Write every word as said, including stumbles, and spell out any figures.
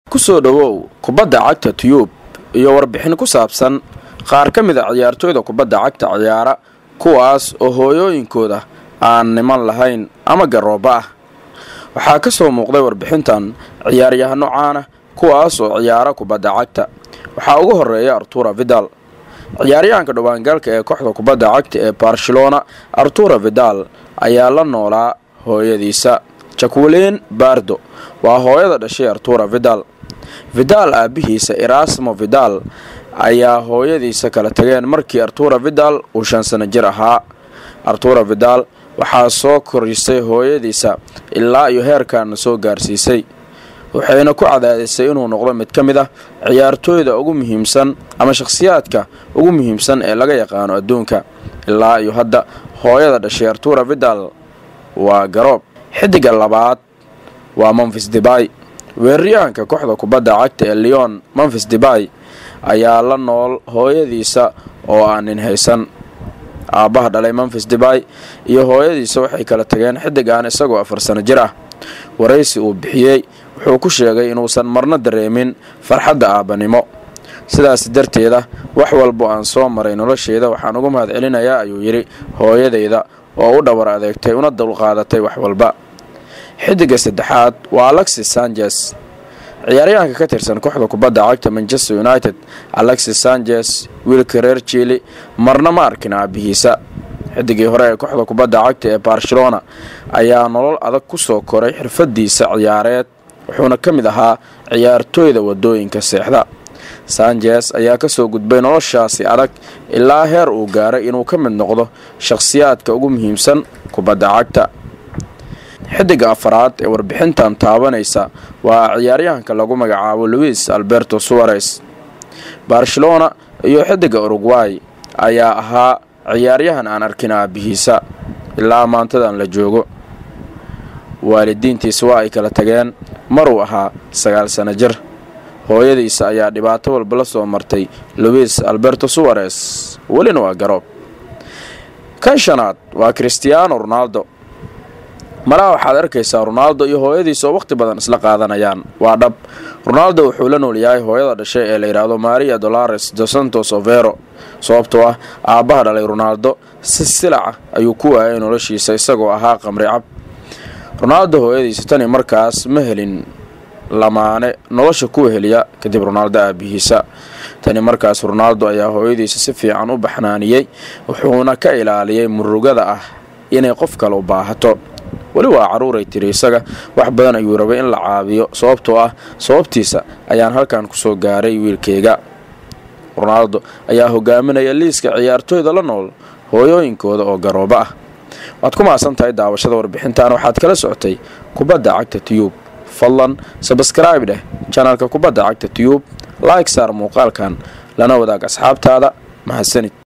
kusoo dhawow kubadda cagta Tube iyo warbixin ku saabsan qaar ka mid ah ciyaartooyda kubadda cagta ciyaara kuwaas oo hooyooyinkooda aan niman lahayn ama garooba ah. waxaa ka soo muuqday warbixintan ciyaaryahano caan ah kuwaas oo ciyaara kubadda cagta. waxaa ugu horeeya Arturo Vidal, ciyaaryahanka dhawaangalka ee kooxda kubadda cagta ee Barcelona. Arturo Vidal ayaa la noolaa hooyadiisa Jacqueline Bardo, waa hooyada dhashay Arturo Vidal. Vidal aabihiisa Erasmo Vidal ayaa hooyadiisa kala tageen markii Arturo Vidal uu shan sano jir ahaa. Arturo Vidal waxaa soo korisay hooyadiisa ilaa iyo heerkan soo gaarsiisay, waxayna ku cadaadisay inuu noqdo mid ka mid ah ciyaartooyda ugu muhiimsan ama shakhsiyaadka ugu muhiimsan ee laga yaqaano adduunka. ilaa iyo hadda hooyada dhashay Arturo Vidal waa garoob. xidiga labaad waa Memphis Depay, weeraryahanka kooxda kubadda cagta ee Lyon. Memphis Depay ayaa la nool hooyadiisa oo aan nin haysan. aabaha dhalay Memphis Depay iyo hooyadiisa waxay kala tageen xidigan isagoo afar sano jir ah. waraysi uu bixiyay wuxuu ku sheegay inuusan marna dareemin farxadda aabanimo, sidaas darteeda wax walba aan soo maray nolosheeda waxaan ugu mahad celinayaa ayuu yiri hooyadeyda oo u dhawar adeegtay una dulqaadatay wax walba. xidiga saddexaad waa Alexis Sanchez, ciyaaryahanka ka tirsan kooxda kubadda cagta Manchester United. Alexis Sanchez wiilka reer Chile marna ma arkin aabihiisa. xidigii hore ee kooxda kubadda cagta ee Barcelona ayaa nolol adag ku soo koray xirfadiisa ciyaareed, wuxuuna ka mid ahaa ciyaartooyda wadooyinka seexda. Sanchez ayaa ka soo gudbay noloshaasi adag ilaa heer uu gaaray inuu ka mid noqdo shakhsiyaadka ugu muhiimsan kubadda cagta. xidiga afraad ee warbixintan taabanaysa waa ciyaaryahanka lagu magacaabo Luis Alberto Suarez. Barcelona iyo xidiga Uruguay ayaa ahaa ciyaaryahan aan arkin aabihiisa ilaa maantadan la joogo. waalidiintiisa waa ay kala tageen maruu ahaa sagaal sano jir. hooyadiisa ayaa dhibaato walba la soo martay. Luis Alberto Suarez welina waa garoob. kan shanaad waa Cristiano Ronaldo. maraa waxaad arkaysaa Ronaldo iyo hooyadiisa oo waqti badan isla qaadanayaan. waa dhab, Ronaldo wuxuu la nool yahay hooyada dhashay ee la yiraahdo Maria Dolores dos Santos Aveiro, sababtoo ah aabaha dhalay Ronaldo si silac ayuu ku waayay noloshiisa isagoo ahaa qamri cab. Ronaldo hooyadiisa tani markaas ma helin lamaane nolosha ku heliya kadib Ronaldo aabihiisa. tani markaas Ronaldo ayaa hooyadiisa si fiican u baxnaaniyay, wuxuuna ka ilaaliyay murugada ah inay qof kale u baahato. wali waa caruuray tiri isaga wax badan ayuu rabay in la caabiyo, sababtoo ah sababtiisa ayaan halkan ku soo gaaray wiilkeyga. Ronaldo ayaa hogaaminaya liiska ciyaartooyda la nool hooyooyinkooda oo garooba ah. waad ku maasan tahay daawashada warbixintan. waxaad kala socotay kubadda cagta Tube. fadlan subscribe dheh channelka kubadda cagta Tube, like saar muuqaalkan lana wadaag asxaabtaada. mahadsanid.